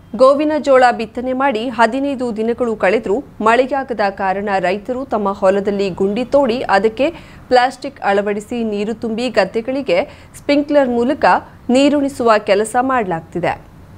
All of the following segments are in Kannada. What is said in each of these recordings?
ಗೋವಿನ ಜೋಳ ಬಿತ್ತನೆ ಮಾಡಿ 15 ದಿನಗಳು ಕಳೆದರೂ ಮಳೆಯಾಗದ ಕಾರಣ ರೈತರು ತಮ್ಮ ಹೊಲದಲ್ಲಿ ಗುಂಡಿ ತೋಡಿ ಅದಕ್ಕೆ ಪ್ಲಾಸ್ಟಿಕ್ ಅಳವಡಿಸಿ ನೀರು ತುಂಬಿ ಗದ್ದೆಗಳಿಗೆ ಸ್ಪ್ರಿಂಕ್ಲರ್ ಮೂಲಕ ನೀರುಣಿಸುವ ಕೆಲಸ ಮಾಡಲಾಗುತ್ತಿದೆ.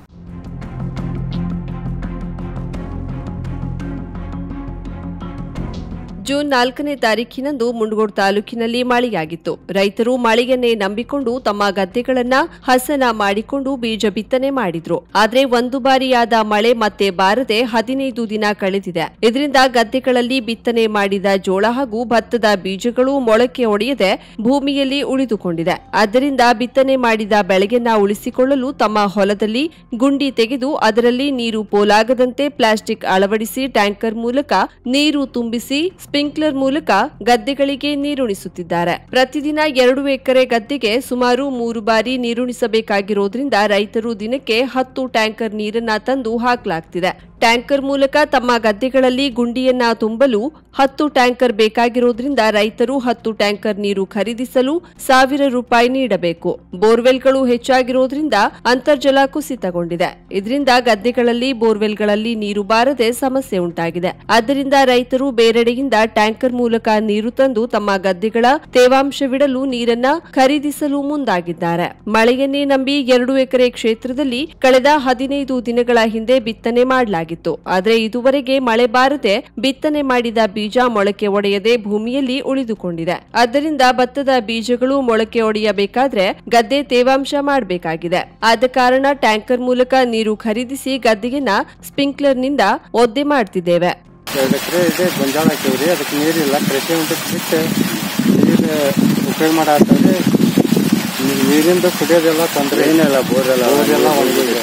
ಜೂನ್ 4ನೇ ತಾರೀಖಿನಂದು ಮುಂಡಗೋಡ ತಾಲೂಕಿನಲ್ಲಿ ಮಳೆಯಾಗಿತ್ತು. ರೈತರು ಮಳೆಯನ್ನೇ ನಂಬಿಕೊಂಡು ತಮ್ಮ ಗದ್ದೆಗಳನ್ನ ಹಸನ ಮಾಡಿಕೊಂಡು ಬೀಜ ಬಿತ್ತನೆ ಮಾಡಿದ್ರು. ಆದ್ರೆ ಒಂದು ಬಾರಿಯಾದ ಮಳೆ ಮತ್ತೆ ಬಾರದೆ 15 ದಿನ ಕಳೆದಿದೆ. ಇದರಿಂದ ಗದ್ದೆಗಳಲ್ಲಿ ಬಿತ್ತನೆ ಮಾಡಿದ ಜೋಳ ಹಾಗೂ ಭತ್ತದ ಬೀಜಗಳು ಮೊಳಕೆ ಒಡೆಯದೆ ಭೂಮಿಯಲ್ಲಿ ಉಳಿದುಕೊಂಡಿದೆ. ಆದ್ದರಿಂದ ಬಿತ್ತನೆ ಮಾಡಿದ ಬೆಳೆಯನ್ನ ಉಳಿಸಿಕೊಳ್ಳಲು ತಮ್ಮ ಹೊಲದಲ್ಲಿ ಗುಂಡಿ ತೆಗೆದು ಅದರಲ್ಲಿ ನೀರು ಪೋಲಾಗದಂತೆ ಪ್ಲಾಸ್ಟಿಕ್ ಅಳವಡಿಸಿ ಟ್ಯಾಂಕರ್ ಮೂಲಕ ನೀರು ತುಂಬಿಸಿ ಸ್ಪ್ರಿಂಕ್ಲರ್ ಮೂಲಕ ಗದ್ದೆಗಳಿಗೆ ನೀರುಣಿಸುತ್ತಿದ್ದಾರೆ. ಪ್ರತಿದಿನ 2 ಎಕರೆ ಗದ್ದೆಗೆ ಸುಮಾರು 3 ಬಾರಿ ನೀರುಣಿಸಬೇಕಾಗಿರೋದ್ರಿಂದ ರೈತರು ದಿನಕ್ಕೆ 10 ಟ್ಯಾಂಕರ್ ನೀರನ್ನ ತಂದು ಹಾಕಲಾಗುತ್ತಿದೆ. ಟ್ಯಾಂಕರ್ ಮೂಲಕ ತಮ್ಮ ಗದ್ದೆಗಳಲ್ಲಿ ಗುಂಡಿಯನ್ನ ತುಂಬಲು 10 ಟ್ಯಾಂಕರ್ ಬೇಕಾಗಿರೋದ್ರಿಂದ ರೈತರು 10 ಟ್ಯಾಂಕರ್ ನೀರು ಖರೀದಿಸಲು ₹1000 ನೀಡಬೇಕು. ಬೋರ್ವೆಲ್ಗಳು ಹೆಚ್ಚಾಗಿರೋದ್ರಿಂದ ಅಂತರ್ಜಲ ಕುಸಿತಗೊಂಡಿದೆ. ಇದರಿಂದ ಗದ್ದೆಗಳಲ್ಲಿ ಬೋರ್ವೆಲ್ಗಳಲ್ಲಿ ನೀರು ಬಾರದೆ ಸಮಸ್ಯೆ ಉಂಟಾಗಿದೆ. ಆದ್ದರಿಂದ ರೈತರು ಬೇರೆಡೆಯಿಂದ ಟ್ಯಾಂಕರ್ ಮೂಲಕ ನೀರು ತಂದು ತಮ್ಮ ಗದ್ದೆಗಳ ತೇವಾಂಶವಿಡಲು ನೀರನ್ನ ಖರೀದಿಸಲು ಮುಂದಾಗಿದ್ದಾರೆ. ಮಳೆಯನ್ನೇ ನಂಬಿ 2 ಎಕರೆ ಕ್ಷೇತ್ರದಲ್ಲಿ ಕಳೆದ 15 ದಿನಗಳ ಹಿಂದೆ ಬಿತ್ತನೆ ಮಾಡಲಾಗಿದೆ. ಆದರೆ ಇದುವರೆಗೆ ಮಳೆ ಬಾರದೆ ಬಿತ್ತನೆ ಮಾಡಿದ ಬೀಜ ಮೊಳಕೆ ಒಡೆಯದೆ ಭೂಮಿಯಲ್ಲಿ ಉಳಿದುಕೊಂಡಿದೆ. ಆದ್ದರಿಂದ ಭತ್ತದ ಬೀಜಗಳು ಮೊಳಕೆ ಒಡೆಯಬೇಕಾದ್ರೆ ಗದ್ದೆ ತೇವಾಂಶ ಮಾಡಬೇಕಾಗಿದೆ. ಆದ ಕಾರಣ ಟ್ಯಾಂಕರ್ ಮೂಲಕ ನೀರು ಖರೀದಿಸಿ ಗದ್ದೆಯನ್ನ ಸ್ಪ್ರಿಂಕ್ಲರ್ನಿಂದ ಒದ್ದೆ ಮಾಡ್ತಿದ್ದೇವೆ. ಗೊಂಜಾಳ ಹಾಕಿವ್ರಿ, ಅದಕ್ಕೆ ನೀರಿಲ್ಲ, ಕೃಷಿ ಬಿಟ್ಟು ಉಪಯೋಗ ಮಾಡಾತಂದ್ರೆ ನೀರಿಂದ ಕುಡಿಯೋದೆಲ್ಲ ತೊಂದರೆ ಏನಿಲ್ಲ. ಬೋರೆಲ್ಲ ಒಣಗಿಲ್ಲ,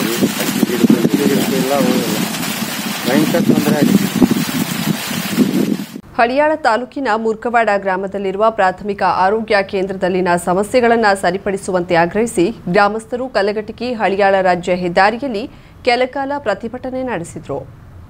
ಭಯಂಕರ ತೊಂದರೆ ಆಗಿದೆ. ಹಳಿಯಾಳ ತಾಲೂಕಿನ ಮುರ್ಕವಾಡ ಗ್ರಾಮದಲ್ಲಿರುವ ಪ್ರಾಥಮಿಕ ಆರೋಗ್ಯ ಕೇಂದ್ರದಲ್ಲಿನ ಸಮಸ್ಯೆಗಳನ್ನು ಸರಿಪಡಿಸುವಂತೆ ಆಗ್ರಹಿಸಿ ಗ್ರಾಮಸ್ಥರು ಕಲಘಟಕಿ ಹಳಿಯಾಳ ರಾಜ್ಯ ಹೆದ್ದಾರಿಯಲ್ಲಿ ಕೆಲಕಾಲ ಪ್ರತಿಭಟನೆ ನಡೆಸಿದರು.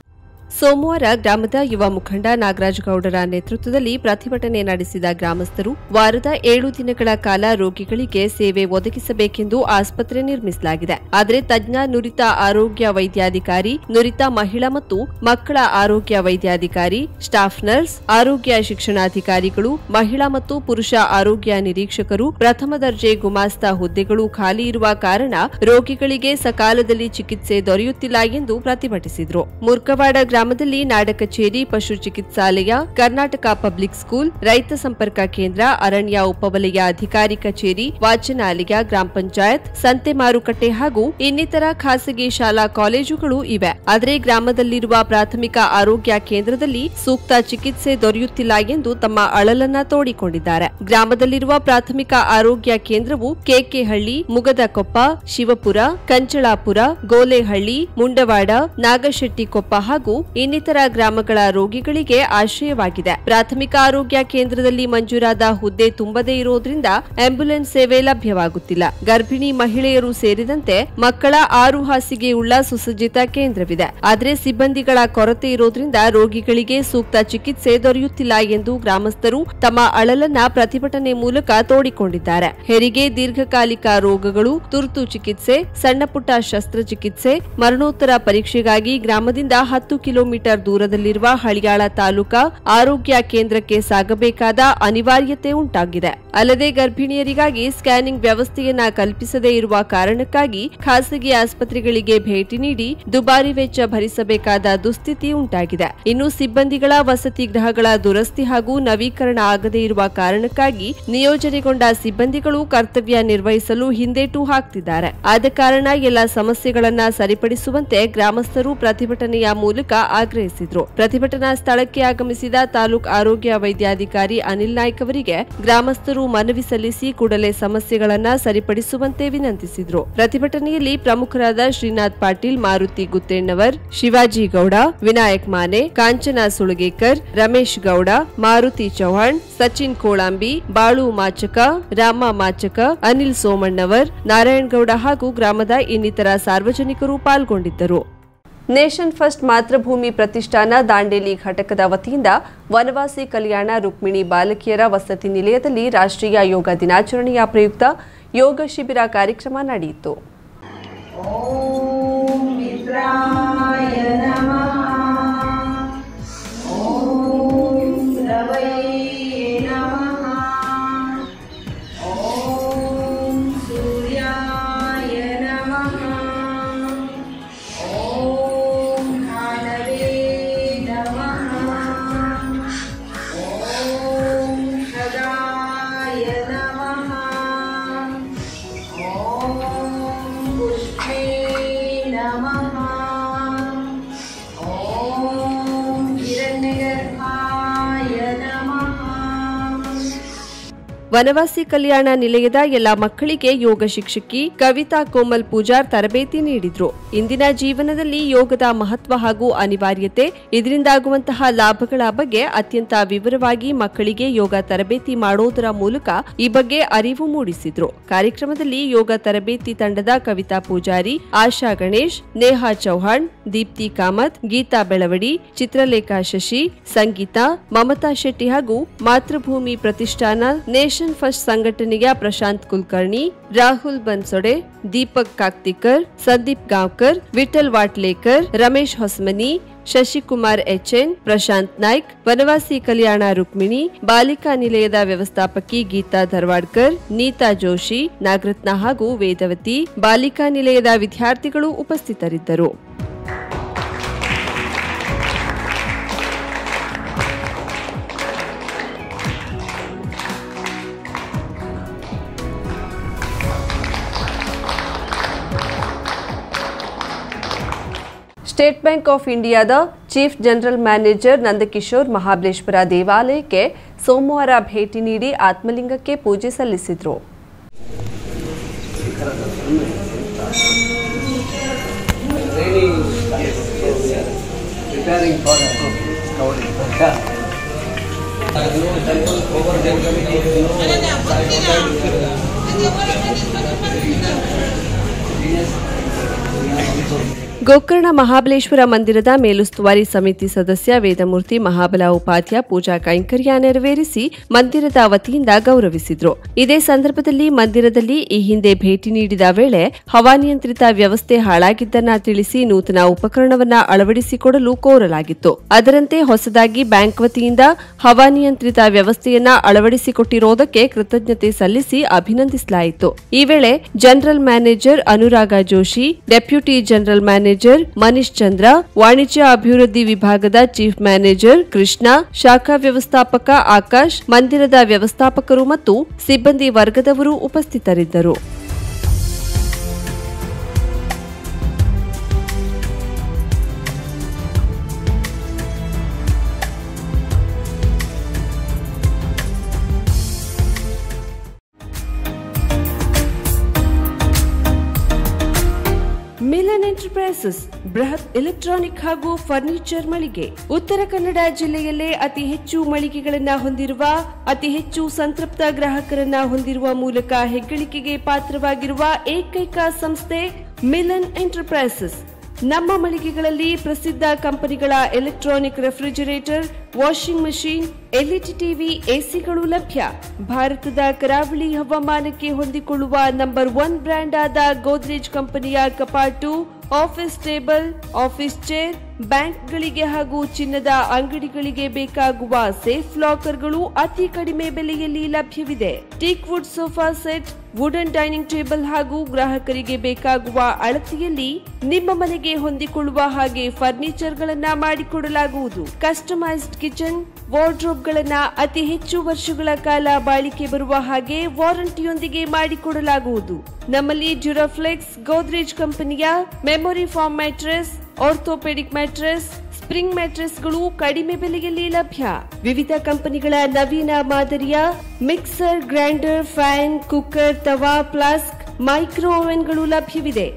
ಸೋಮವಾರ ಗ್ರಾಮದ ಯುವ ಮುಖಂಡ ನಾಗರಾಜ್ ಗೌಡರ ನೇತೃತ್ವದಲ್ಲಿ ಪ್ರತಿಭಟನೆ ನಡೆಸಿದ ಗ್ರಾಮಸ್ಥರು ವಾರದ 7 ದಿನಗಳ ಕಾಲ ರೋಗಿಗಳಿಗೆ ಸೇವೆ ಒದಗಿಸಬೇಕೆಂದು ಆಸ್ಪತ್ರೆ ನಿರ್ಮಿಸಲಾಗಿದೆ. ಆದರೆ ತಜ್ಞ ನುರಿತ ಆರೋಗ್ಯ ವೈದ್ಯಾಧಿಕಾರಿ, ನುರಿತ ಮಹಿಳಾ ಮತ್ತು ಮಕ್ಕಳ ಆರೋಗ್ಯ ವೈದ್ಯಾಧಿಕಾರಿ, ಸ್ಟಾಫ್ ನರ್ಸ್, ಆರೋಗ್ಯ ಶಿಕ್ಷಣಾಧಿಕಾರಿಗಳು, ಮಹಿಳಾ ಮತ್ತು ಪುರುಷ ಆರೋಗ್ಯ ನಿರೀಕ್ಷಕರು, ಪ್ರಥಮ ದರ್ಜೆ ಗುಮಾಸ್ತ ಹುದ್ದೆಗಳು ಖಾಲಿ ಇರುವ ಕಾರಣ ರೋಗಿಗಳಿಗೆ ಸಕಾಲದಲ್ಲಿ ಚಿಕಿತ್ಸೆ ದೊರೆಯುತ್ತಿಲ್ಲ ಎಂದು ಪ್ರತಿಭಟಿಸಿದರು. ಮುರ್ಕವಾಡ ಗ್ರಾಮದಲ್ಲಿ ನಾಡ ಕಚೇರಿ, ಪಶು ಚಿಕಿತ್ಸಾಲಯ, ಕರ್ನಾಟಕ ಪಬ್ಲಿಕ್ ಸ್ಕೂಲ್, ರೈತ ಸಂಪರ್ಕ ಕೇಂದ್ರ, ಅರಣ್ಯ ಉಪವಲಯ ಅಧಿಕಾರಿ ಕಚೇರಿ, ವಾಚನಾಲಯ, ಗ್ರಾಮ ಪಂಚಾಯತ್, ಸಂತೆ ಮಾರುಕಟ್ಟೆ ಹಾಗೂ ಇನ್ನಿತರ ಖಾಸಗಿ ಶಾಲಾ ಕಾಲೇಜುಗಳು ಇವೆ. ಆದರೆ ಗ್ರಾಮದಲ್ಲಿರುವ ಪ್ರಾಥಮಿಕ ಆರೋಗ್ಯ ಕೇಂದ್ರದಲ್ಲಿ ಸೂಕ್ತ ಚಿಕಿತ್ಸೆ ದೊರೆಯುತ್ತಿಲ್ಲ ಎಂದು ತಮ್ಮ ಅಳಲನ್ನ ತೋಡಿಕೊಂಡಿದ್ದಾರೆ. ಗ್ರಾಮದಲ್ಲಿರುವ ಪ್ರಾಥಮಿಕ ಆರೋಗ್ಯ ಕೇಂದ್ರವು ಕೆಕೆಹಳ್ಳಿ, ಮುಗದಕೊಪ್ಪ, ಶಿವಪುರ, ಕಂಚಳಾಪುರ, ಗೋಲೆಹಳ್ಳಿ, ಮುಂಡವಾಡ, ನಾಗಶೆಟ್ಟಿಕೊಪ್ಪ ಹಾಗೂ ಇನ್ನಿತರ ಗ್ರಾಮಗಳ ರೋಗಿಗಳಿಗೆ ಆಶ್ರಯವಾಗಿದೆ. ಪ್ರಾಥಮಿಕ ಆರೋಗ್ಯ ಕೇಂದ್ರದಲ್ಲಿ ಮಂಜೂರಾದ ಹುದ್ದೆ ತುಂಬದೇ ಇರೋದ್ರಿಂದ ಆಂಬ್ಯುಲೆನ್ಸ್ ಸೇವೆ ಲಭ್ಯವಾಗುತ್ತಿಲ್ಲ. ಗರ್ಭಿಣಿ ಮಹಿಳೆಯರು ಸೇರಿದಂತೆ ಮಕ್ಕಳ 6 ಹಾಸಿಗೆ ಉಳ್ಳ ಸುಸಜ್ಜಿತ ಕೇಂದ್ರವಿದೆ. ಆದರೆ ಸಿಬ್ಬಂದಿಗಳ ಕೊರತೆ ಇರೋದ್ರಿಂದ ರೋಗಿಗಳಿಗೆ ಸೂಕ್ತ ಚಿಕಿತ್ಸೆ ದೊರೆಯುತ್ತಿಲ್ಲ ಎಂದು ಗ್ರಾಮಸ್ಥರು ತಮ್ಮ ಅಳಲನ್ನ ಪ್ರತಿಭಟನೆ ಮೂಲಕ ತೋಡಿಕೊಂಡಿದ್ದಾರೆ. ಹೆರಿಗೆ, ದೀರ್ಘಕಾಲಿಕ ರೋಗಗಳು, ತುರ್ತು ಚಿಕಿತ್ಸೆ, ಸಣ್ಣಪುಟ್ಟ ಶಸ್ತ್ರಚಿಕಿತ್ಸೆ, ಮರಣೋತ್ತರ ಪರೀಕ್ಷೆಗಾಗಿ ಗ್ರಾಮದಿಂದ 10 ಕಿಲೋಮೀಟರ್ ದೂರದಲ್ಲಿರುವ ಹಳಿಯಾಳ ತಾಲೂಕಾ ಆರೋಗ್ಯ ಕೇಂದ್ರಕ್ಕೆ ಸಾಗಬೇಕಾದ ಅನಿವಾರ್ಯತೆ ಉಂಟಾಗಿದೆ. ಅಲ್ಲದೆ ಗರ್ಭಿಣಿಯರಿಗಾಗಿ ಸ್ಕ್ಯಾನಿಂಗ್ ವ್ಯವಸ್ಥೆಯನ್ನ ಕಲ್ಪಿಸದೇ ಇರುವ ಕಾರಣಕ್ಕಾಗಿ ಖಾಸಗಿ ಆಸ್ಪತ್ರೆಗಳಿಗೆ ಭೇಟಿ ನೀಡಿ ದುಬಾರಿ ವೆಚ್ಚ ಭರಿಸಬೇಕಾದ ದುಸ್ಥಿತಿ ಉಂಟಾಗಿದೆ. ಇನ್ನು ಸಿಬ್ಬಂದಿಗಳ ವಸತಿ ಗೃಹಗಳ ದುರಸ್ತಿ ಹಾಗೂ ನವೀಕರಣ ಆಗದೇ ಇರುವ ಕಾರಣಕ್ಕಾಗಿ ನಿಯೋಜನೆಗೊಂಡ ಸಿಬ್ಬಂದಿಗಳು ಕರ್ತವ್ಯ ನಿರ್ವಹಿಸಲು ಹಿಂದೇಟು ಹಾಕ್ತಿದ್ದಾರೆ. ಆದ ಕಾರಣ ಎಲ್ಲ ಸಮಸ್ಯೆಗಳನ್ನ ಸರಿಪಡಿಸುವಂತೆ ಗ್ರಾಮಸ್ಥರು ಪ್ರತಿಭಟನೆಯ ಮೂಲಕ ಆಗ್ರಹಿಸಿದ್ರು. ಪ್ರತಿಭಟನಾ ಸ್ಥಳಕ್ಕೆ ಆಗಮಿಸಿದ ತಾಲೂಕು ಆರೋಗ್ಯ ವೈದ್ಯಾಧಿಕಾರಿ ಅನಿಲ್ ನಾಯ್ಕ್ ಅವರಿಗೆ ಗ್ರಾಮಸ್ಥರು ಮನವಿ ಸಲ್ಲಿಸಿ ಕೂಡಲೇ ಸಮಸ್ಯೆಗಳನ್ನ ಸರಿಪಡಿಸುವಂತೆ ವಿನಂತಿಸಿದ್ರು. ಪ್ರತಿಭಟನೆಯಲ್ಲಿ ಪ್ರಮುಖರಾದ ಶ್ರೀನಾಥ್ ಪಾಟೀಲ್, ಮಾರುತಿ ಗುತ್ತೇಣ್ಣವರ್, ಶಿವಾಜಿ ಗೌಡ, ವಿನಾಯಕ್ ಮಾನೆ, ಕಾಂಚನ ಸುಳಗೇಕರ್, ರಮೇಶ್ ಗೌಡ, ಮಾರುತಿ ಚೌಹಾಣ್, ಸಚಿನ್ ಕೋಳಂಬಿ, ಬಾಳು ಮಾಚಕ, ರಾಮ ಮಾಚಕ, ಅನಿಲ್ ಸೋಮಣ್ಣವರ್, ನಾರಾಯಣಗೌಡ ಹಾಗೂ ಗ್ರಾಮದ ಇನ್ನಿತರ ಸಾರ್ವಜನಿಕರು ಪಾಲ್ಗೊಂಡಿದ್ದರು. ನೇಷನ್ ಫಸ್ಟ್ ಮಾತೃಭೂಮಿ ಪ್ರತಿಷ್ಠಾನ ದಾಂಡೇಲಿ ಘಟಕದ ವತಿಯಿಂದ ವನವಾಸಿ ಕಲ್ಯಾಣ ರುಕ್ಮಿಣಿ ಬಾಲಕಿಯರ ವಸತಿ ನಿಲಯದಲ್ಲಿ ರಾಷ್ಟ್ರೀಯ ಯೋಗ ದಿನಾಚರಣೆಯ ಪ್ರಯುಕ್ತ ಯೋಗ ಶಿಬಿರ ಕಾರ್ಯಕ್ರಮ ನಡೆಯಿತು. ವನವಾಸಿ ಕಲ್ಯಾಣ ನಿಲಯದ ಎಲ್ಲ ಮಕ್ಕಳಿಗೆ ಯೋಗ ಶಿಕ್ಷಕಿ ಕವಿತಾ ಕೋಮಲ್ ಪೂಜಾರ್ ತರಬೇತಿ ನೀಡಿದ್ರು. ಇಂದಿನ ಜೀವನದಲ್ಲಿ ಯೋಗದ ಮಹತ್ವ ಹಾಗೂ ಅನಿವಾರ್ಯತೆ, ಇದರಿಂದಾಗುವಂತಹ ಲಾಭಗಳ ಬಗ್ಗೆ ಅತ್ಯಂತ ವಿವರವಾಗಿ ಮಕ್ಕಳಿಗೆ ಯೋಗ ತರಬೇತಿ ಮಾಡೋದರ ಮೂಲಕ ಈ ಬಗ್ಗೆ ಅರಿವು ಮೂಡಿಸಿದ್ರು. ಕಾರ್ಯಕ್ರಮದಲ್ಲಿ ಯೋಗ ತರಬೇತಿ ತಂಡದ ಕವಿತಾ ಪೂಜಾರಿ, ಆಶಾ ಗಣೇಶ್, ನೇಹಾ ಚೌಹಾಣ್, ದೀಪ್ತಿ ಕಾಮತ್, ಗೀತಾ ಬೆಳವಡಿ, ಚಿತ್ರಲೇಖಾ ಶಶಿ, ಸಂಗೀತಾ, ಮಮತಾ ಶೆಟ್ಟಿ ಹಾಗೂ ಮಾತೃಭೂಮಿ ಪ್ರತಿಷ್ಠಾನ ನೇಷನ್ ಫಸ್ಟ್ ಸಂಘಟನೆಯ ಪ್ರಶಾಂತ್ ಕುಲಕರ್ಣಿ, ರಾಹುಲ್ ಬನ್ಸೊಡೆ, ದೀಪಕ್ ಕಾಕ್ತಿಕರ್, ಸಂದೀಪ್ ಗಾಂವ್ಕರ್, ವಿಠಲ್ ವಾಟ್ಲೇಕರ್, ರಮೇಶ್ ಹೊಸಮನಿ, ಶಶಿಕುಮಾರ್ ಎಚ್ಎನ್, ಪ್ರಶಾಂತ್ ನಾಯ್ಕ್, ವನವಾಸಿ ಕಲ್ಯಾಣ ರುಕ್ಮಿಣಿ, ಬಾಲಿಕಾ ನಿಲಯದ ವ್ಯವಸ್ಥಾಪಕಿ ಗೀತಾ ಧರ್ವಾಡ್ಕರ್, ನೀತಾ ಜೋಶಿ, ನಾಗರತ್ನ ಹಾಗೂ ವೇದವತಿ, ಬಾಲಿಕಾ ನಿಲಯದ ವಿದ್ಯಾರ್ಥಿಗಳು ಉಪಸ್ಥಿತರಿದ್ದರು. ಸ್ಟೇಟ್ ಬ್ಯಾಂಕ್ ಆಫ್ ಇಂಡಿಯಾದ chief general manager Nandakishore Mahabaleshwara ದೇವಾಲಯಕ್ಕೆ ಸೋಮವಾರ ಭೇಟಿ ನೀಡಿ ಆತ್ಮಲಿಂಗಕ್ಕೆ ಪೂಜೆ ಸಲ್ಲಿಸಿದರು. ಗೋಕರ್ಣ ಮಹಾಬಲೇಶ್ವರ ಮಂದಿರದ ಮೇಲುಸ್ತುವಾರಿ ಸಮಿತಿ ಸದಸ್ಯ ವೇದಮೂರ್ತಿ ಮಹಾಬಲ ಉಪಾಧ್ಯ ಪೂಜಾ ಕೈಂಕರ್ಯ ನೆರವೇರಿಸಿ ಮಂದಿರದ ವತಿಯಿಂದ ಗೌರವಿಸಿದ್ರು. ಇದೇ ಸಂದರ್ಭದಲ್ಲಿ ಮಂದಿರದಲ್ಲಿ ಈ ಹಿಂದೆ ಭೇಟಿ ನೀಡಿದ ವೇಳೆ ಹವಾನಿಯಂತ್ರಿತ ವ್ಯವಸ್ಥೆ ಹಾಳಾಗಿದ್ದನ್ನ ತಿಳಿಸಿ ನೂತನ ಉಪಕರಣವನ್ನ ಅಳವಡಿಸಿಕೊಡಲು ಕೋರಲಾಗಿತ್ತು. ಅದರಂತೆ ಹೊಸದಾಗಿ ಬ್ಯಾಂಕ್ ವತಿಯಿಂದ ಹವಾನಿಯಂತ್ರಿತ ವ್ಯವಸ್ಥೆಯನ್ನ ಅಳವಡಿಸಿಕೊಟ್ಟಿರುವುದಕ್ಕೆ ಕೃತಜ್ಞತೆ ಸಲ್ಲಿಸಿ ಅಭಿನಂದಿಸಲಾಯಿತು. ಈ ವೇಳೆ general manager Anurag Joshi, deputy general manager Manish Chandra, ವಾಣಿಜ್ಯ ಅಭಿವೃದ್ಧಿ ವಿಭಾಗದ ಚೀಫ್ ಮ್ಯಾನೇಜರ್ ಕೃಷ್ಣ, ಶಾಖಾ ವ್ಯವಸ್ಥಾಪಕ ಆಕಾಶ್, ಮಂದಿರದ ವ್ಯವಸ್ಥಾಪಕರು ಮತ್ತು ಸಿಬ್ಬಂದಿ ವರ್ಗದವರು ಉಪಸ್ಥಿತರಿದ್ದರು. ಮಿಲನ್ ಎಂಟರ್ಪ್ರೈಸಸ್ ಬೃಹತ್ ಎಲೆಕ್ಟ್ರಾನಿಕ್ ಹಾಗೂ ಫರ್ನಿಚರ್ ಮಳಿಗೆ. ಉತ್ತರ ಕನ್ನಡ ಜಿಲ್ಲೆಯಲ್ಲೇ ಅತಿ ಹೆಚ್ಚು ಮಳಿಗೆಗಳನ್ನು ಹೊಂದಿರುವ, ಅತಿ ಹೆಚ್ಚು ಸಂತೃಪ್ತ ಗ್ರಾಹಕರನ್ನ ಹೊಂದಿರುವ ಮೂಲಕ ಹೆಗ್ಗಳಿಕೆಗೆ ಪಾತ್ರವಾಗಿರುವ ಏಕೈಕ ಸಂಸ್ಥೆ ಮಿಲನ್ ಎಂಟರ್ಪ್ರೈಸಸ್. ನಮ್ಮ ಮಳಿಗೆಗಳಲ್ಲಿ ಪ್ರಸಿದ್ಧ ಕಂಪನಿಗಳ electronic refrigerator, washing machine, LED TV, ಎಸಿಗಳು ಲಭ್ಯ. ಭಾರತದ ಕರಾವಳಿ ಹವಾಮಾನಕ್ಕೆ ಹೊಂದಿಕೊಳ್ಳುವ ನಂಬರ್ 1 ಬ್ರ್ಯಾಂಡ್ ಆದ ಗೋದ್ರೇಜ್ ಕಂಪನಿಯ ಕಪಾಟು, ಆಫೀಸ್ ಟೇಬಲ್, ಆಫೀಸ್ ಚೇರ್, ಬ್ಯಾಂಕ್ಗಳಿಗೆ ಹಾಗೂ ಚಿನ್ನದ ಅಂಗಡಿಗಳಿಗೆ ಬೇಕಾಗುವ ಸೇಫ್ ಲಾಕರ್ಗಳು ಅತಿ ಕಡಿಮೆ ಬೆಲೆಯಲ್ಲಿ ಲಭ್ಯವಿದೆ. Teak wood sofa set, wooden dining table ಹಾಗೂ ಗ್ರಾಹಕರಿಗೆ ಬೇಕಾಗುವ ಅಳತೆಯಲ್ಲಿ ನಿಮ್ಮ ಮನೆಗೆ ಹೊಂದಿಕೊಳ್ಳುವ ಹಾಗೆ ಫರ್ನಿಚರ್ ಗಳನ್ನ ಮಾಡಿಕೊಡಲಾಗುವುದು. ಕಸ್ಟಮೈಸ್ಡ್ ಕಿಚನ್, ವಾರ್ಡ್ರೋಬ್ ಗಳನ್ನ ಅತಿ ಹೆಚ್ಚು ವರ್ಷಗಳ ಕಾಲ ಬಾಳಿಕೆ ಬರುವ ಹಾಗೆ ವಾರಂಟಿಯೊಂದಿಗೆ ಮಾಡಿಕೊಡಲಾಗುವುದು. ನಮ್ಮಲ್ಲಿ ಡ್ಯೂರಾಫ್ಲೆಕ್ಸ್, ಗೋದ್ರೇಜ್ ಕಂಪನಿಯ memory foam mattress, orthopedic mattress, spring ಮ್ಯಾಟ್ರೆಸ್ಗಳು ಕಡಿಮೆ ಬೆಲೆಯಲ್ಲಿ ಲಭ್ಯ. ವಿವಿಧ ಕಂಪನಿಗಳ ನವೀನ ಮಾದರಿಯ mixer, grinder, fan, cooker, tawa, flask, micro ಓವೆನ್ಗಳು ಲಭ್ಯವಿದೆ.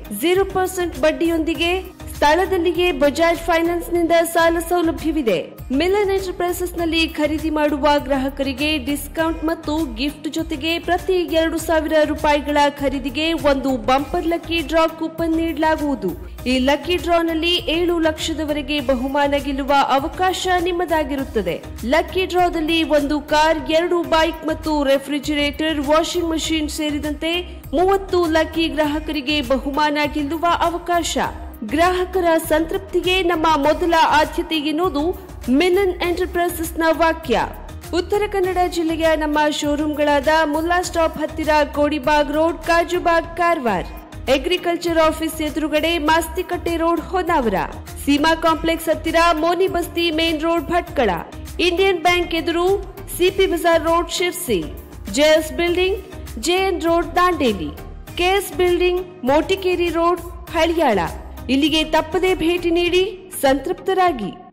0% ಬಡ್ಡಿಯೊಂದಿಗೆ ಸ್ಥಳದಲ್ಲಿಯೇ ಬಜಾಜ್ ಫೈನಾನ್ಸ್ ನಿಂದ ಸಾಲ ಸೌಲಭ್ಯವಿದೆ. ಮಿಲನ್ ಎಂಟರ್ಪ್ರೈಸಸ್ ನಲ್ಲಿ ಖರೀದಿ ಮಾಡುವ ಗ್ರಾಹಕರಿಗೆ ಡಿಸ್ಕೌಂಟ್ ಮತ್ತು ಗಿಫ್ಟ್ ಜೊತೆಗೆ ಪ್ರತಿ 2,000 ರೂಪಾಯಿಗಳ ಖರೀದಿಗೆ ಒಂದು ಬಂಪರ್ ಲಕ್ಕಿ ಡ್ರಾ ಕೂಪನ್ ನೀಡಲಾಗುವುದು. ಈ ಲಕ್ಕಿ ಡ್ರಾನಲ್ಲಿ 7 ಲಕ್ಷದವರೆಗೆ ಬಹುಮಾನ ಗೆಲ್ಲುವ ಅವಕಾಶ ನಿಮ್ಮದಾಗಿರುತ್ತದೆ. ಲಕ್ಕಿ ಡ್ರಾದಲ್ಲಿ 1 ಕಾರ್, 2 ಬೈಕ್ ಮತ್ತು ರೆಫ್ರಿಜರೇಟರ್, ವಾಷಿಂಗ್ ಮಷೀನ್ ಸೇರಿದಂತೆ 30 ಲಕ್ಕಿ ಗ್ರಾಹಕರಿಗೆ ಬಹುಮಾನ ಗೆಲ್ಲುವ ಅವಕಾಶ. ಗ್ರಾಹಕರ ಸಂತೃಪ್ತಿಗೆ ನಮ್ಮ ಮೊದಲ ಆದ್ಯತೆ ಎನ್ನುವುದು ಮಿಲನ್ ಎಂಟರ್ಪ್ರೈಸಸ್ ನ ವಾಕ್ಯ. ಉತ್ತರ ಕನ್ನಡ ಜಿಲ್ಲೆಯ ನಮ್ಮ ಶೋರೂಮ್ಗಳಾದ ಮುಲ್ಲಾ ಸ್ಟಾಪ್ ಹತ್ತಿರ Kodibag road, Kajubag, Karwar, agriculture office ಎದುರುಗಡೆ ಮಾಸ್ತಿಕಟ್ಟೆ ರೋಡ್, ಹೊನ್ನಾವರ, ಸೀಮಾ ಕಾಂಪ್ಲೆಕ್ಸ್ ಹತ್ತಿರ Moni Basti main road, Bhatkal, Indian bank ಎದುರು C P Bazar road, Sirsi, J S building, J N road, Dandeli, K S building, Motikeri road, Haliyal, ಇಲ್ಲಿಗೆ ತಪ್ಪದೇ ಭೇಟಿ ನೀಡಿ ಸಂತೃಪ್ತರಾಗಿ.